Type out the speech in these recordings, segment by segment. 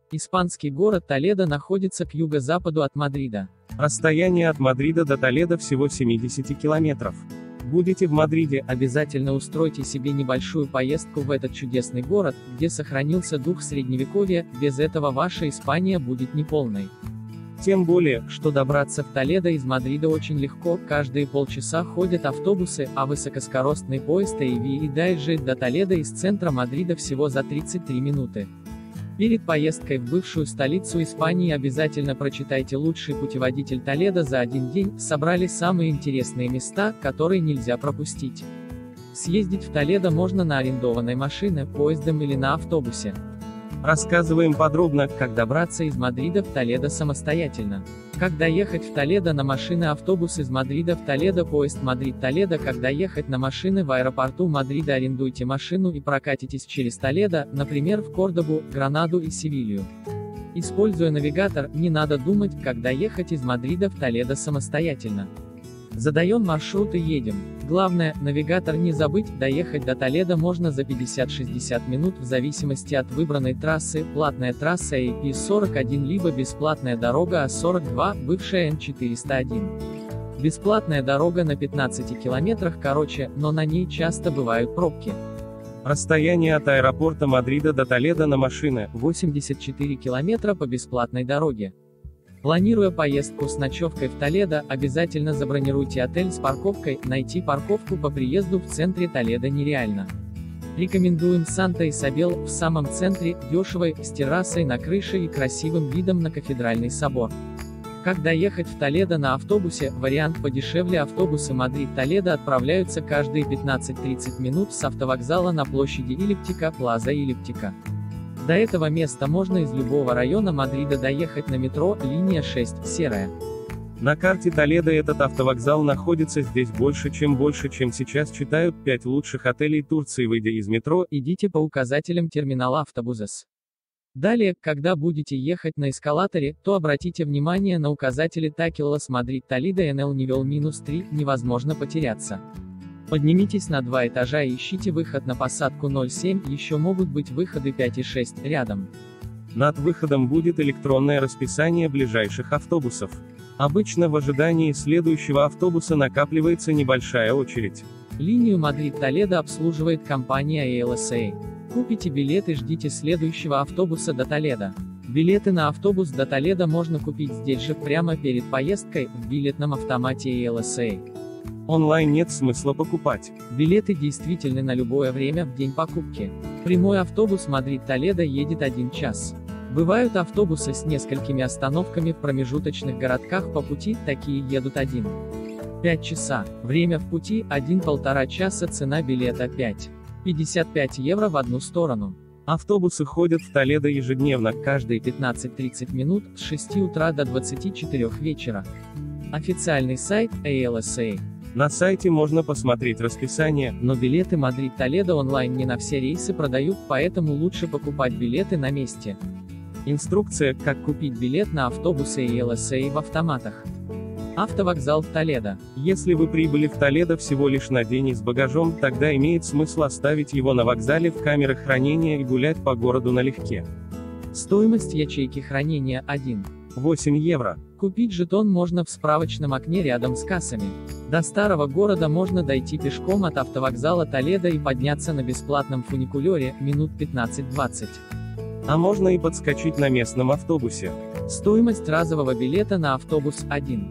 Испанский город Толедо находится к юго-западу от Мадрида. Расстояние от Мадрида до Толедо всего 70 километров. Будете в Мадриде, Обязательно устройте себе небольшую поездку в этот чудесный город, где сохранился дух средневековья, без этого ваша Испания будет неполной. тем более, Что добраться в Толедо из Мадрида очень легко, каждые полчаса ходят автобусы, а высокоскоростный поезд AV доезжает до Толедо из центра Мадрида всего за 33 минуты. Перед поездкой в бывшую столицу Испании обязательно прочитайте лучший путеводитель Толедо за один день, собрали самые интересные места, которые нельзя пропустить. Съездить в Толедо можно на арендованной машине, поездом или на автобусе. рассказываем подробно, Как добраться из Мадрида в Толедо самостоятельно. Как доехать в Толедо на машины, автобус из Мадрида в Толедо, поезд Мадрид-Толедо. Как доехать на машины в аэропорту Мадрида, арендуйте машину и прокатитесь через Толедо, например в Кордобу, Гранаду и Севилью. Используя навигатор, не надо думать, как доехать из Мадрида в Толедо самостоятельно. Задаем маршрут и едем. Главное, навигатор не забыть, доехать до Толедо можно за 50-60 минут в зависимости от выбранной трассы, платная трасса AP41 либо бесплатная дорога А42, бывшая Н401. Бесплатная дорога на 15 километрах короче, но на ней часто бывают пробки. расстояние от аэропорта Мадрида до Толедо на машины 84 километра по бесплатной дороге. Планируя поездку с ночевкой в Толедо, обязательно забронируйте отель с парковкой, найти парковку по приезду в центре Толедо нереально. Рекомендуем Санта-Исабел, в самом центре, дешевой, с террасой на крыше и красивым видом на кафедральный собор. Как доехать в Толедо на автобусе? Вариант подешевле. Автобусы Мадрид-Толедо отправляются каждые 15-30 минут с автовокзала на площади Эллиптика, Плаза Эллиптика. До этого места можно из любого района Мадрида доехать на метро, линия 6, серая. На карте Толедо этот автовокзал находится здесь больше, чем сейчас читают 5 лучших отелей Турции. Выйдя из метро, Идите по указателям терминала автобусес. Далее, когда будете ехать на эскалаторе, то обратите внимание на указатели Такеллас Мадрид-Толедо НЛ Нивел -3, невозможно потеряться. Поднимитесь на 2 этажа и ищите выход на посадку 07, еще могут быть выходы 5 и 6, рядом. над выходом будет электронное расписание ближайших автобусов. Обычно в ожидании следующего автобуса накапливается небольшая очередь. Линию Мадрид-Толедо обслуживает компания ALSA. Купите билет и ждите следующего автобуса до Толедо. Билеты на автобус до Толедо можно купить здесь же, прямо перед поездкой, в билетном автомате ALSA. Онлайн нет смысла покупать. Билеты действительны на любое время в день покупки. Прямой автобус Мадрид-Толедо едет 1 час. Бывают автобусы с несколькими остановками в промежуточных городках по пути, такие едут 1,5 часа. Время в пути 1,5 часа, цена билета 5,55 евро в одну сторону. Автобусы ходят в Толедо ежедневно, Каждые 15-30 минут, с 6 утра до 24 вечера. Официальный сайт ALSA. на сайте можно посмотреть расписание, Но билеты Мадрид-Толедо онлайн не на все рейсы продают, поэтому лучше покупать билеты на месте. инструкция, Как купить билет на автобусы ALSA в автоматах. Автовокзал в Толедо. Если вы прибыли в Толедо всего лишь на день и с багажом, тогда имеет смысл оставить его на вокзале в камерах хранения и гулять по городу налегке. Стоимость ячейки хранения 8 евро. Купить жетон можно в справочном окне рядом с кассами. До старого города можно дойти пешком от автовокзала Толедо и подняться на бесплатном фуникулере, минут 15-20. А можно и подскочить на местном автобусе. Стоимость разового билета на автобус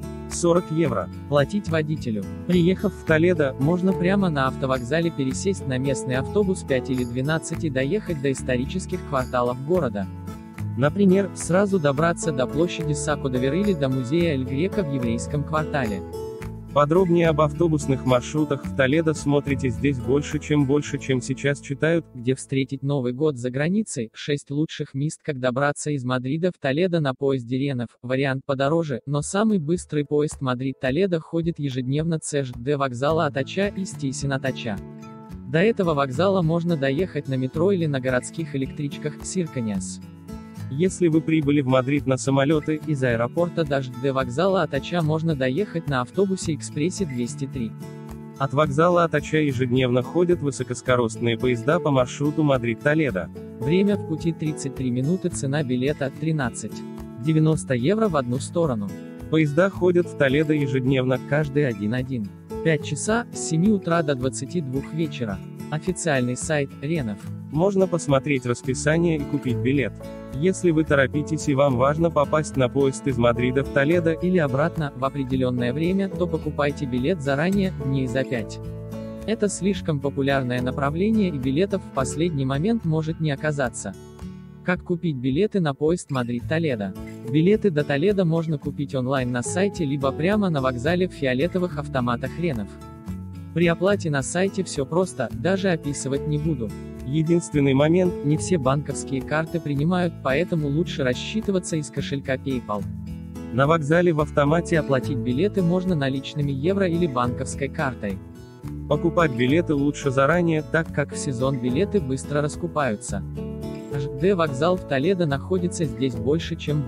40 евро. Платить водителю. Приехав в Толедо, Можно прямо на автовокзале пересесть на местный автобус 5 или 12 и доехать до исторических кварталов города. например, Сразу добраться до площади Сако-де-Верь или до музея Эль-Греко в еврейском квартале. подробнее об автобусных маршрутах в Толедо смотрите здесь больше, чем сейчас читают, Где встретить Новый год за границей, 6 лучших мест, как добраться из Мадрида в Толедо на поезде Ренов, вариант подороже, но самый быстрый поезд Мадрид-Толедо ходит ежедневно с ЦЖД вокзала Атача и Стейсен-Атача. До этого вокзала можно доехать на метро или на городских электричках Сирканиас. Если вы прибыли в Мадрид на самолеты, Из аэропорта до ЖД вокзала Атача можно доехать на автобусе Экспрессе 203. от вокзала Атача ежедневно ходят высокоскоростные поезда по маршруту Мадрид-Толедо. Время в пути 33 минуты, цена билета 13,90 евро в одну сторону. Поезда ходят в Толедо ежедневно, Каждый 1,1. 5 часа, с 7 утра до 22 вечера. Официальный сайт Ренов. можно посмотреть расписание и купить билет. Если вы торопитесь и вам важно попасть на поезд из Мадрида в Толедо Или обратно, в определенное время, то покупайте билет заранее, дней за 5. Это слишком популярное направление и билетов в последний момент может не оказаться. Как купить билеты на поезд Мадрид-Толедо? Билеты до Толедо можно купить онлайн на сайте либо прямо на вокзале в фиолетовых автоматах Ренов. При оплате на сайте все просто, даже описывать не буду. Единственный момент, Не все банковские карты принимают, поэтому лучше рассчитываться из кошелька PayPal. на вокзале в автомате Оплатить билеты можно наличными евро или банковской картой. покупать билеты лучше заранее, Так как в сезон билеты быстро раскупаются. ЖД вокзал в Толедо находится здесь больше, чем.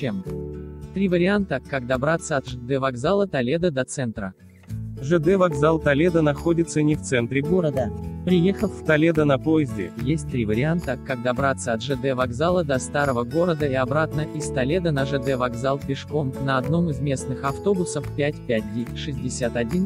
3 варианта, как добраться от ЖД вокзала Толедо до центра. ЖД вокзал Толедо находится не в центре города. Приехав в Толедо на поезде, Есть 3 варианта, как добраться от ЖД вокзала до старого города и обратно, из Толедо на ЖД вокзал пешком, на одном из местных автобусов 55D, 61,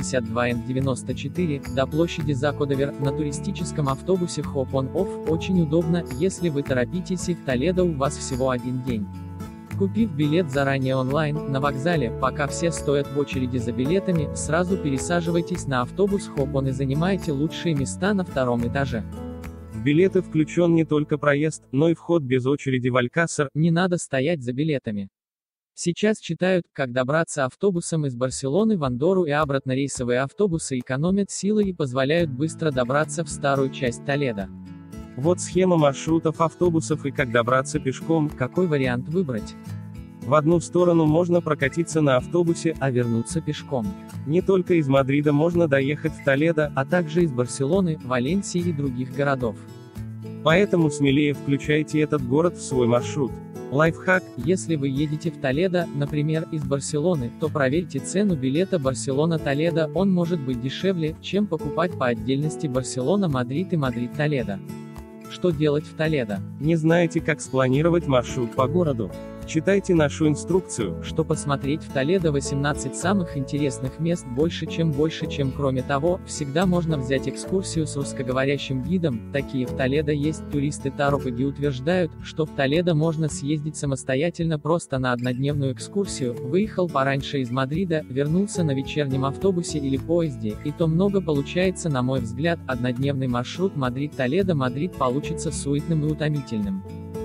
62N 94, до площади Закодовер, на туристическом автобусе Hop-on-Off, очень удобно, если вы торопитесь и в Толедо у вас всего один день. Купив билет заранее онлайн, на вокзале, пока все стоят в очереди за билетами, сразу пересаживайтесь на автобус Hop-on и занимайте лучшие места на 2-м этаже. в билеты включен не только проезд, но и вход без очереди в Алькасар. Не надо стоять за билетами. Сейчас читают, как добраться автобусом из Барселоны в Андорру и обратно. Рейсовые автобусы экономят силы и позволяют быстро добраться в старую часть Толедо. Вот схема маршрутов автобусов и как добраться пешком. Какой вариант выбрать? В одну сторону можно прокатиться на автобусе, А вернуться пешком. не только из Мадрида можно доехать в Толедо, А также из Барселоны, Валенсии и других городов. поэтому смелее включайте этот город в свой маршрут. Лайфхак: Если вы едете в Толедо, например, из Барселоны, то проверьте цену билета Барселона-Толедо, он может быть дешевле, чем покупать по отдельности Барселона-Мадрид и Мадрид-Толедо. Что делать в Толедо? не знаете, как спланировать маршрут по городу? Читайте нашу инструкцию. Что посмотреть в Толедо? 18 самых интересных мест, больше, чем. Кроме того, всегда можно взять экскурсию с русскоговорящим гидом, такие в Толедо есть. Туристы Таропаги утверждают, что в Толедо можно съездить самостоятельно просто на однодневную экскурсию, выехал пораньше из Мадрида, вернулся на вечернем автобусе или поезде, и то много получается. На мой взгляд, однодневный маршрут Мадрид-Толедо Мадрид получится суетным и утомительным.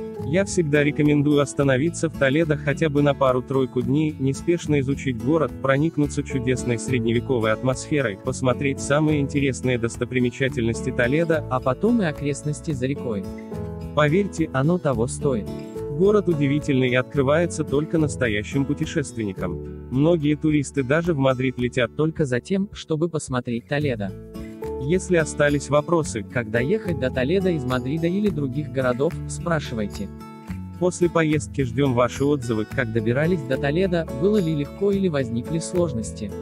Я всегда рекомендую остановиться в Толедо хотя бы на пару-тройку дней, неспешно изучить город, проникнуться чудесной средневековой атмосферой, посмотреть самые интересные достопримечательности Толедо, А потом и окрестности за рекой. поверьте, Оно того стоит. город удивительный и открывается только настоящим путешественникам. Многие туристы даже в Мадрид летят. Только за тем, чтобы посмотреть Толедо. Если остались вопросы, Как доехать до Толедо из Мадрида или других городов, спрашивайте. после поездки ждем ваши отзывы, Как добирались до Толедо, было ли легко или возникли сложности.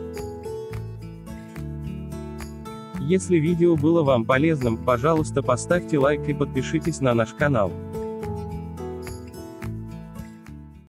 Если видео было вам полезным, пожалуйста, поставьте лайк и подпишитесь на наш канал.